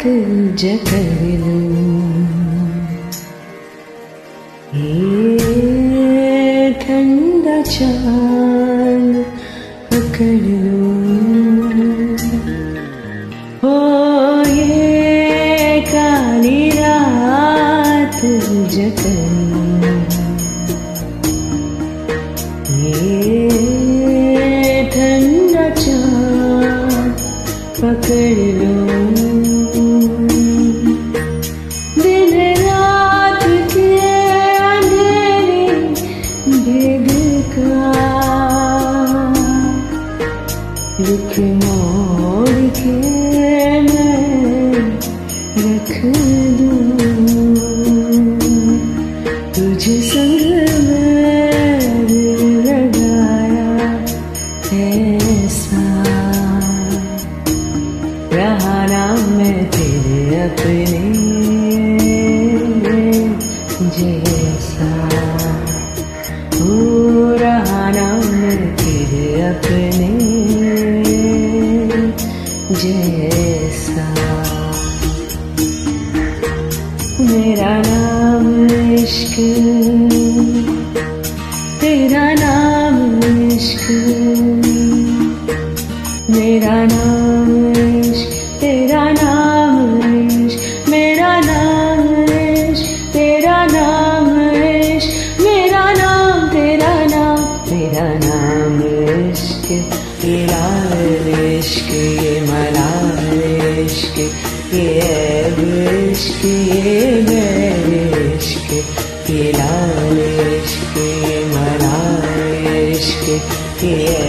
जकर लूं, ये ठंडा चांद पकड़ लूं, हो ये काली रात जकर लूं, ये ठंडा चांद पकड़ लूं। दिन रात के अंधेरे भेद का रुख मोड़ के मैं रख दूं, तुझ संग मैं लगाया ऐसा, रहा ना मैं तेरे अपने जैसा, हो रहा ना मैं तेरे अपने जैसा। मेरा नाम इश्क, तेरा नाम इश्क, मेरा नाम इश्क, तेरा नाम इश्क, मेरा नाम इश्क, तेरा नाम इश्क, मेरा नाम तेरा नाम, मेरा नाम इश्क, तेरा इश्क, ये मलाल इश्क, ये ऐब इश्क, ये बैर इश्क, ये लाल इश्क, ये मलाल इश्क, ये